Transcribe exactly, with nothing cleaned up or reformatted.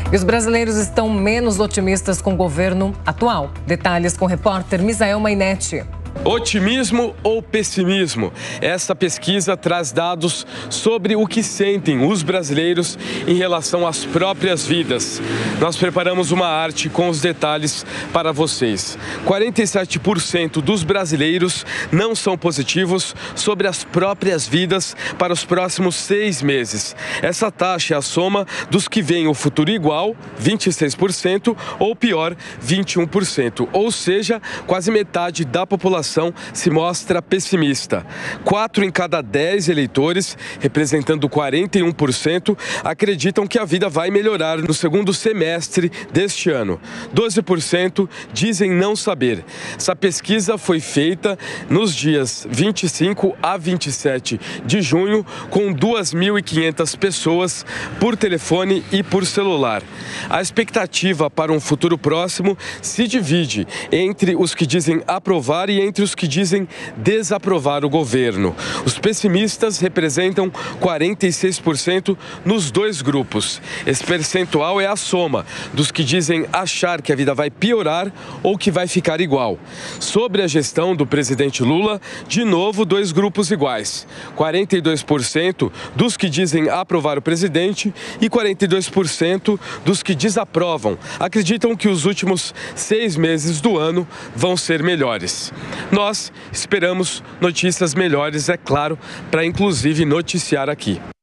E os brasileiros estão menos otimistas com o governo atual. Detalhes com o repórter Misael Mainetti. Otimismo ou pessimismo? Essa pesquisa traz dados sobre o que sentem os brasileiros em relação às próprias vidas. Nós preparamos uma arte com os detalhes para vocês. quarenta e sete por cento dos brasileiros não são positivos sobre as próprias vidas para os próximos seis meses. Essa taxa é a soma dos que veem o futuro igual, vinte e seis por cento, ou pior, vinte e um por cento. Ou seja, quase metade da população se mostra pessimista. Quatro em cada dez eleitores, representando quarenta e um por cento, acreditam que a vida vai melhorar no segundo semestre deste ano. doze por cento dizem não saber. Essa pesquisa foi feita nos dias vinte e cinco a vinte e sete de junho, com duas mil e quinhentas pessoas por telefone e por celular. A expectativa para um futuro próximo se divide entre os que dizem aprovar e entre os que dizem desaprovar o governo. Os pessimistas representam quarenta e seis por cento nos dois grupos. Esse percentual é a soma dos que dizem achar que a vida vai piorar ou que vai ficar igual. Sobre a gestão do presidente Lula, de novo, dois grupos iguais. quarenta e dois por cento dos que dizem aprovar o presidente e quarenta e dois por cento dos que desaprovam acreditam que os últimos seis meses do ano vão ser melhores. Nós esperamos notícias melhores, é claro, para inclusive noticiar aqui.